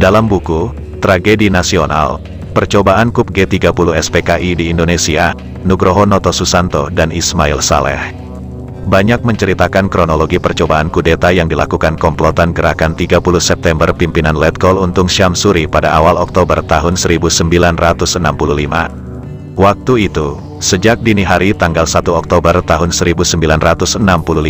Dalam buku, Tragedi Nasional, Percobaan KUP G30 SPKI di Indonesia, Nugroho Noto Susanto dan Ismail Saleh banyak menceritakan kronologi percobaan kudeta yang dilakukan komplotan Gerakan 30 September pimpinan Letkol Untung Syamsuri pada awal Oktober tahun 1965. Waktu itu, sejak dini hari tanggal 1 Oktober tahun 1965,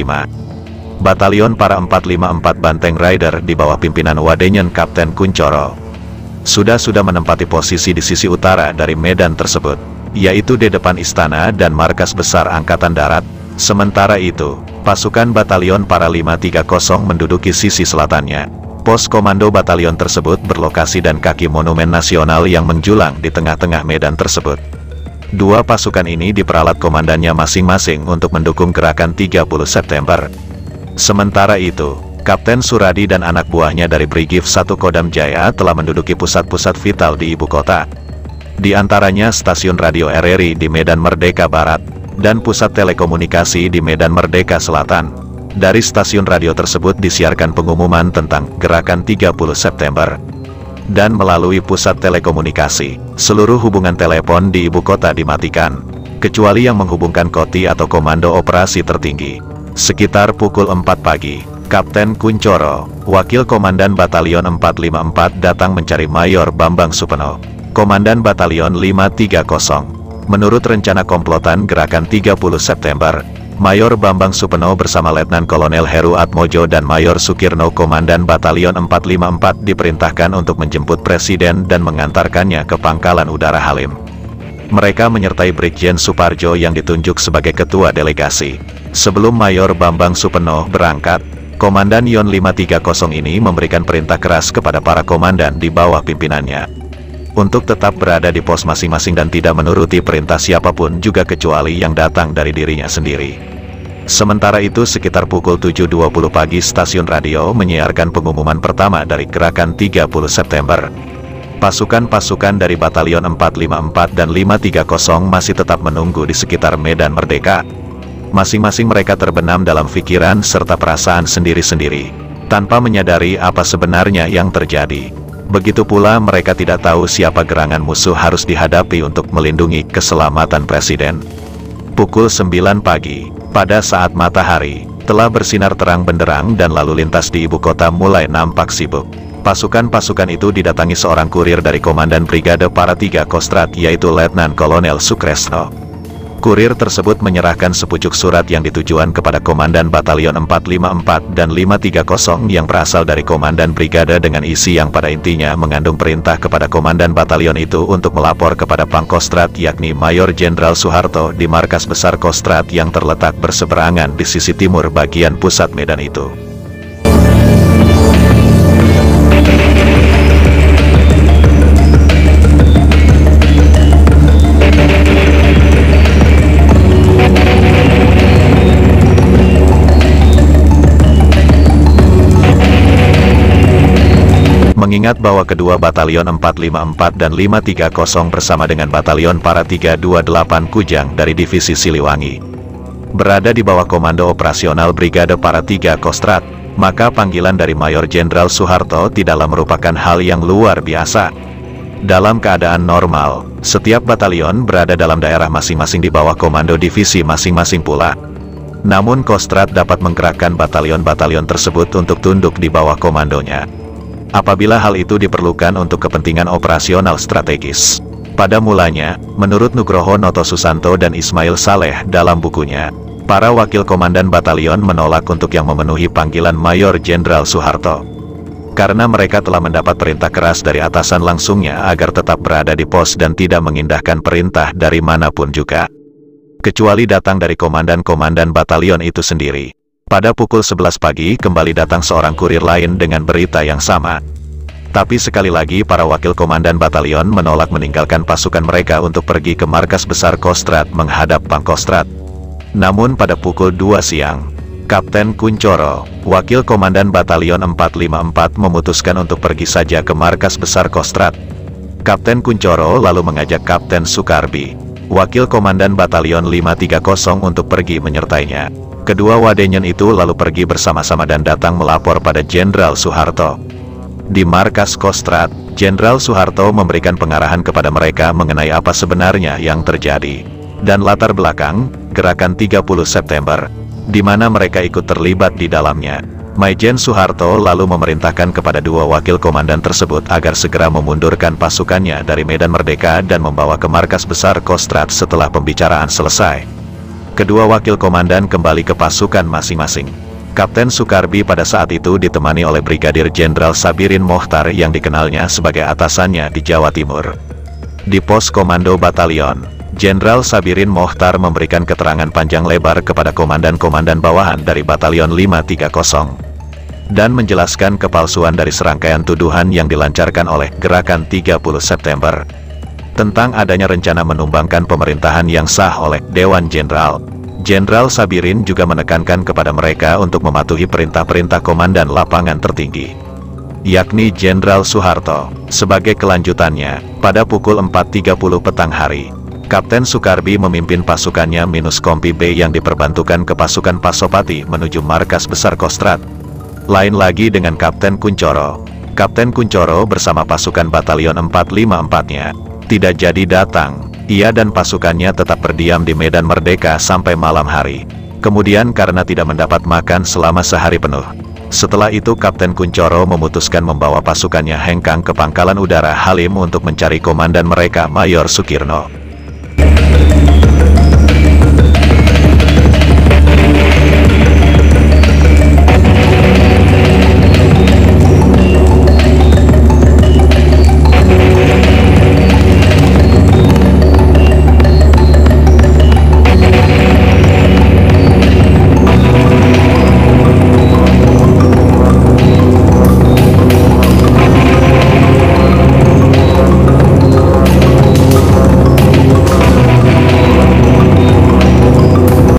Batalion Para 454 Banteng Rider di bawah pimpinan Wadenyen Kapten Kuncoro sudah menempati posisi di sisi utara dari medan tersebut, yaitu di depan istana dan markas besar Angkatan Darat. Sementara itu, pasukan Batalion Para 530 menduduki sisi selatannya. Pos komando batalion tersebut berlokasi dan kaki Monumen Nasional yang menjulang di tengah-tengah medan tersebut. Dua pasukan ini diperalat komandannya masing-masing untuk mendukung Gerakan 30 September. Sementara itu, Kapten Suradi dan anak buahnya dari Brigif 1 Kodam Jaya telah menduduki pusat-pusat vital di ibu kota. Di antaranya stasiun radio RRI di Medan Merdeka Barat, dan pusat telekomunikasi di Medan Merdeka Selatan. Dari stasiun radio tersebut disiarkan pengumuman tentang Gerakan 30 September. Dan melalui pusat telekomunikasi, seluruh hubungan telepon di ibu kota dimatikan, kecuali yang menghubungkan KOTI atau Komando Operasi Tertinggi. Sekitar pukul 4 pagi, Kapten Kuncoro, Wakil Komandan Batalion 454 datang mencari Mayor Bambang Supeno, Komandan Batalion 530. Menurut rencana komplotan Gerakan 30 September, Mayor Bambang Supeno bersama Letnan Kolonel Heru Atmojo dan Mayor Sukirno Komandan Batalion 454 diperintahkan untuk menjemput Presiden dan mengantarkannya ke Pangkalan Udara Halim. Mereka menyertai Brigjen Suparjo yang ditunjuk sebagai ketua delegasi. Sebelum Mayor Bambang Supeno berangkat, Komandan Yon 530 ini memberikan perintah keras kepada para komandan di bawah pimpinannya untuk tetap berada di pos masing-masing dan tidak menuruti perintah siapapun juga kecuali yang datang dari dirinya sendiri. Sementara itu sekitar pukul 7.20 pagi stasiun radio menyiarkan pengumuman pertama dari Gerakan 30 September. Pasukan-pasukan dari Batalion 454 dan 530 masih tetap menunggu di sekitar Medan Merdeka. Masing-masing mereka terbenam dalam pikiran serta perasaan sendiri-sendiri, tanpa menyadari apa sebenarnya yang terjadi. Begitu pula mereka tidak tahu siapa gerangan musuh harus dihadapi untuk melindungi keselamatan Presiden. Pukul 9 pagi, pada saat matahari telah bersinar terang benderang dan lalu lintas di ibu kota mulai nampak sibuk, pasukan-pasukan itu didatangi seorang kurir dari Komandan Brigade Para 3 Kostrat yaitu Letnan Kolonel Sukresno. Kurir tersebut menyerahkan sepucuk surat yang ditujuan kepada Komandan Batalion 454 dan 530 yang berasal dari Komandan Brigade dengan isi yang pada intinya mengandung perintah kepada Komandan Batalion itu untuk melapor kepada Pangkostrat yakni Mayor Jenderal Soeharto di markas besar Kostrat yang terletak berseberangan di sisi timur bagian pusat medan itu. Mengingat bahwa kedua Batalion 454 dan 530 bersama dengan Batalion Para 328 Kujang dari Divisi Siliwangi berada di bawah Komando Operasional Brigade Para 3 Kostrat, maka panggilan dari Mayor Jenderal Soeharto tidaklah merupakan hal yang luar biasa. Dalam keadaan normal, setiap batalion berada dalam daerah masing-masing di bawah komando divisi masing-masing pula. Namun Kostrat dapat menggerakkan batalion-batalion tersebut untuk tunduk di bawah komandonya apabila hal itu diperlukan untuk kepentingan operasional strategis. Pada mulanya, menurut Nugroho Noto Susanto dan Ismail Saleh dalam bukunya, para wakil komandan batalion menolak untuk yang memenuhi panggilan Mayor Jenderal Soeharto. Karena mereka telah mendapat perintah keras dari atasan langsungnya agar tetap berada di pos dan tidak mengindahkan perintah dari manapun juga, kecuali datang dari komandan-komandan batalion itu sendiri. Pada pukul 11 pagi kembali datang seorang kurir lain dengan berita yang sama. Tapi sekali lagi para wakil komandan batalion menolak meninggalkan pasukan mereka untuk pergi ke markas besar Kostrat menghadap Pangkostrat. Namun pada pukul 2 siang, Kapten Kuncoro, wakil komandan Batalion 454 memutuskan untuk pergi saja ke markas besar Kostrat. Kapten Kuncoro lalu mengajak Kapten Sukarbi, wakil komandan Batalion 530 untuk pergi menyertainya. Kedua wadenyen itu lalu pergi bersama-sama dan datang melapor pada Jenderal Soeharto. Di markas Kostrad, Jenderal Soeharto memberikan pengarahan kepada mereka mengenai apa sebenarnya yang terjadi. Dan latar belakang, Gerakan 30 September, di mana mereka ikut terlibat di dalamnya. Maijen Soeharto lalu memerintahkan kepada dua wakil komandan tersebut agar segera memundurkan pasukannya dari Medan Merdeka dan membawa ke markas besar Kostrad setelah pembicaraan selesai. Kedua wakil komandan kembali ke pasukan masing-masing. Kapten Sukarbi pada saat itu ditemani oleh Brigadir Jenderal Sabirin Mochtar yang dikenalnya sebagai atasannya di Jawa Timur. Di pos komando batalion, Jenderal Sabirin Mochtar memberikan keterangan panjang lebar kepada komandan-komandan bawahan dari Batalion 530 dan menjelaskan kepalsuan dari serangkaian tuduhan yang dilancarkan oleh Gerakan 30 September tentang adanya rencana menumbangkan pemerintahan yang sah oleh Dewan Jenderal. Jenderal Sabirin juga menekankan kepada mereka untuk mematuhi perintah-perintah komandan lapangan tertinggi, yakni Jenderal Soeharto. Sebagai kelanjutannya, pada pukul 4.30 petang hari, Kapten Sukarbi memimpin pasukannya minus Kompi B yang diperbantukan ke pasukan Pasopati menuju markas besar Kostrad. Lain lagi dengan Kapten Kuncoro. Kapten Kuncoro bersama pasukan Batalion 454-nya tidak jadi datang. Ia dan pasukannya tetap berdiam di Medan Merdeka sampai malam hari. Kemudian karena tidak mendapat makan selama sehari penuh. Setelah itu Kapten Kuncoro memutuskan membawa pasukannya hengkang ke Pangkalan Udara Halim untuk mencari komandan mereka Mayor Sukirno.